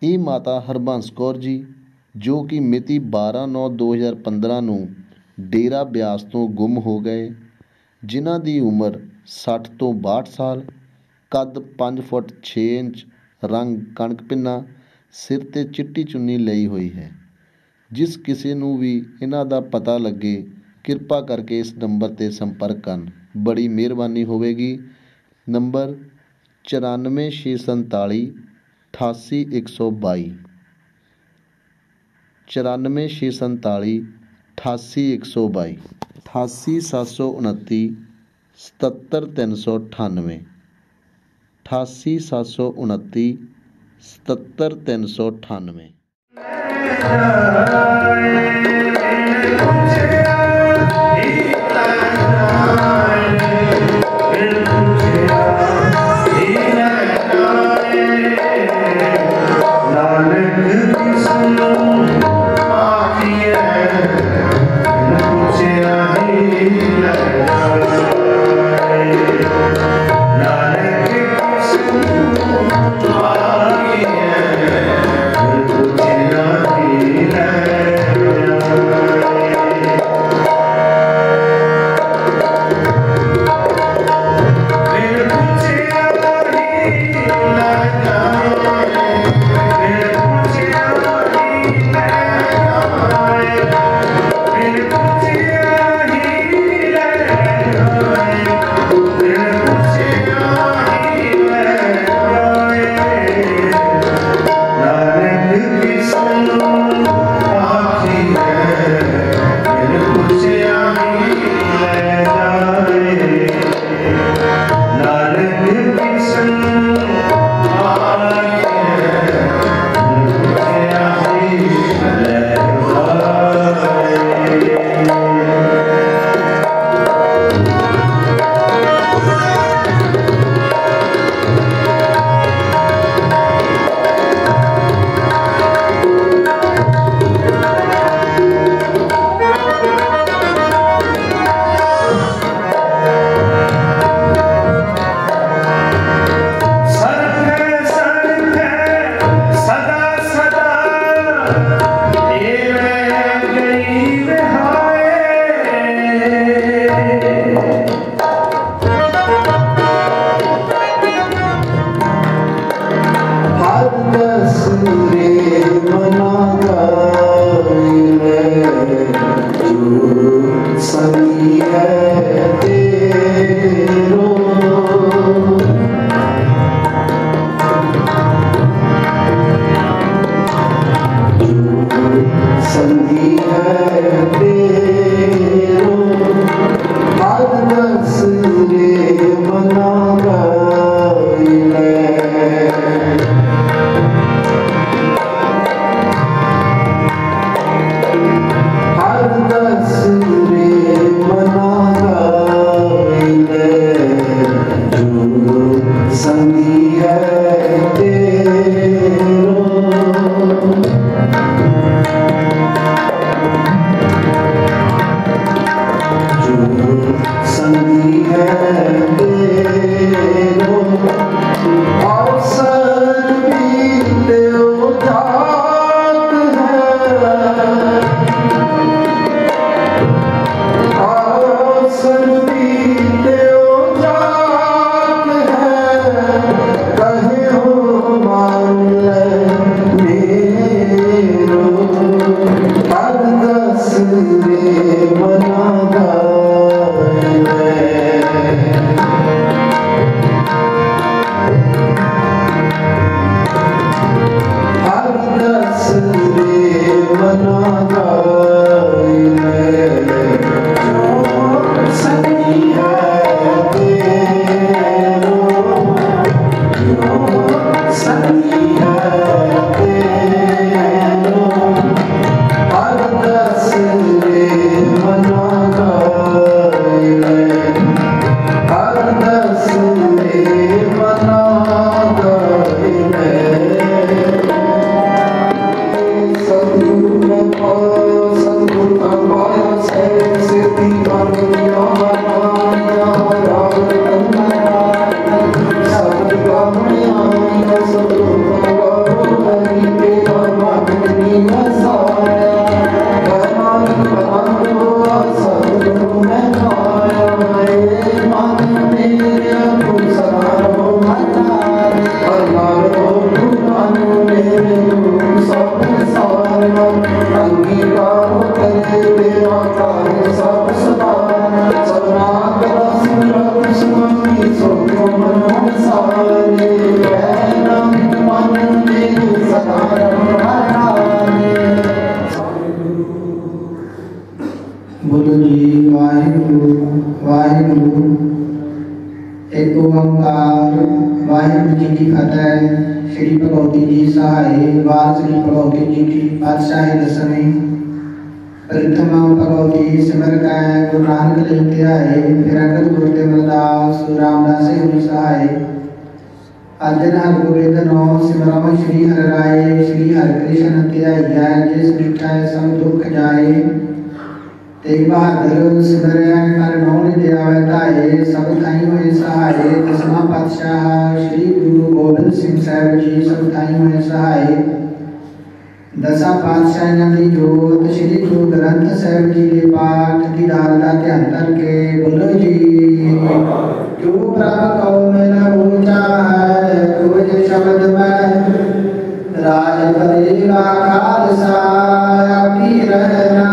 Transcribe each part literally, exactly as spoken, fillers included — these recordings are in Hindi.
ਇਹ ਮਾਤਾ ਹਰਬੰਸ ਕੌਰ ਜੀ ਜੋ ਕਿ ਮਿਤੀ ਬਾਰਾਂ ਨੌਂ ਦੋ ਹਜ਼ਾਰ ਪੰਦਰਾਂ ਨੂੰ ਡੇਰਾ ਬਿਆਸ ਤੋਂ ਗੁੰਮ ਹੋ ਗਏ, ਜਿਨ੍ਹਾਂ ਦੀ ਉਮਰ ਸੱਠ ਤੋਂ ਬਾਹਠ ਸਾਲ, ਕੱਦ ਪੰਜ ਫੁੱਟ ਛੇ ਇੰਚ, ਰੰਗ ਕਣਕ ਪਿੰਨਾ, ਸਿਰ 'ਤੇ ਚਿੱਟੀ ਚੁੰਨੀ ਲਈ ਹੋਈ ਹੈ। ਜਿਸ ਕਿਸੇ ਨੂੰ ਵੀ ਇਹਨਾਂ ਦਾ ਪਤਾ ਲੱਗੇ ਕਿਰਪਾ ਕਰਕੇ ਇਸ ਨੰਬਰ 'ਤੇ ਸੰਪਰਕ ਕਰਨ, ਬੜੀ ਮਿਹਰਬਾਨੀ ਹੋਵੇਗੀ। ਨੰਬਰ ਚੁਰਾਨਵੇਂ ਛੇ ਸੰਤਾਲੀ ਅਠਾਸੀ ਇੱਕ ਸੌ ਬਾਈ, ਚੁਰਾਨਵੇਂ ਛੇ ਸੰਤਾਲੀ ਅਠਾਸੀ ਇੱਕ ਸੌ ਬਾਈ, ਅਠਾਸੀ ਸੱਤ ਸੌ ਉਨੱਤੀ ਸਤੱਤਰ ਤਿੰਨ ਸੌ ਅਠਾਨਵੇਂ, ਅਠਾਸੀ ਸੱਤ ਸੌ ਉਨੱਤੀ ਸਤੱਤਰ ਤਿੰਨ ਸੌ ਅਠਾਨਵੇਂ। अंगीकार करे तेरा कार्य सब सदा सनात सिमरत सुमति सोतो मन सारे नाम मन में सदा रहाने। बोलो जी वाहिगुरु वाहिगुरु। एक ओंकार वाहिगुरु जी की फतेह। श्री भगवती जी सहाय। बार श्री भगवती जी की पातशाही दसवीं। प्रथम भगवती सिमर का गुरु नानक लेते आए। फिर अंगद गुरु तेमरदास रामदास हुई सहाय। अजन हर गोविंद नौ सिमरम श्री हर राय। श्री हर कृष्ण त्याय जिस मिठाय सम दुख जाए। तेग बहादुर सिमरया कर नौ निधि आवताए। सब थाई हुए सहाय। दसवां पातशाह श्री गुरु गोबिंद सिंह साहिब जी सब थाई हुए सहाय। दसा पातशाहियां दी जोत श्री गुरु ग्रंथ साहिब जी के पाठ की दाल का ध्यान करके बोलो जी। जो प्रभ कौ में न ऊंचा है तुझे शब्द में राज करेगा खालसा आपकी रहना।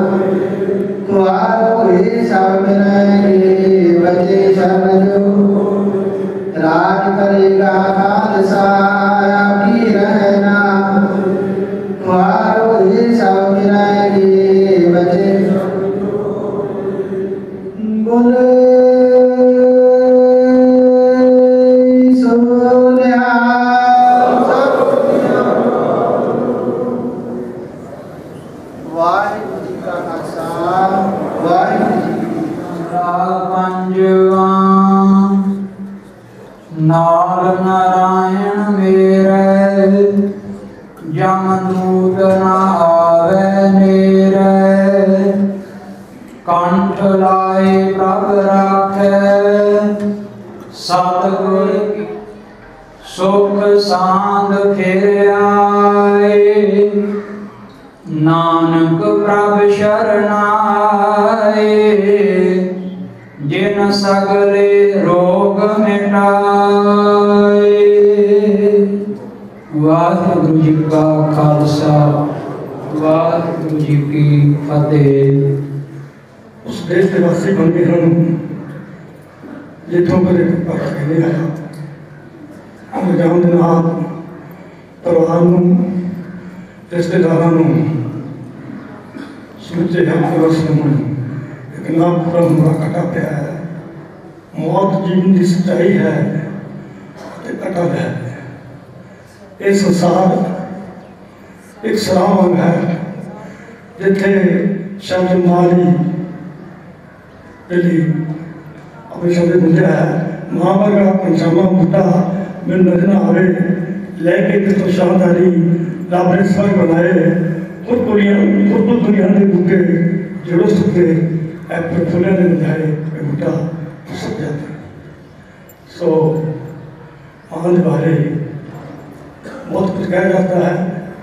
सब मिलेंगे बचे समझो राज करेगा खालसा आपकी रहना। तुम्हारो सब मिलेंगे बचे बोले सोनिया। वाहिगुरु जी का खालसा वाहिगुरु पंजवा। नार नारायण मेरे जमदूत न आवे मेरे। कंठ लाए प्रभ राखे सतगुर सुख सांद फिर आए। नानक प्रभ शरणाए जिन सगले रोग मिटाए। वाहिगुरु जी का खालसा वाहिगुरु जी की फतेह। उस देश के वासी बन के हम जितों पर पाठ करने आया हम जान देना परिवार रिश्तेदारों समझे हम वर्ष एक नाम पूरा हुआ कटा पे है। मौत जीवन की सच्चाई है कटा है। ये संसार एक सराम है जिथे शब्द माली दिल्ली अपने शब्द बुझा है। मां वर्गा पंचामा बूटा मैंने नजर आवे लैके तो शानदारी रब ने स्वर्ग बनाए। खुद कुड़ियां खुद दुनिया के बूटे जड़ों सुखे एप्पल फुलिया ने बुझाए बूटा सुख जाता। सो आनंद बारे बहुत कुछ कहा जाता है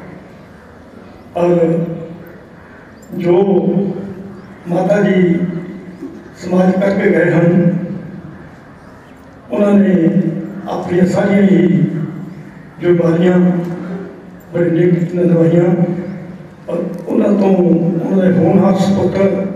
और जो माता जी समाज करके गए हैं उन्होंने अपनी सारिया ही जो बारियां बड़े नेक निभाइया और उन्होंने तो उन्होंने होनहार सुपुत्र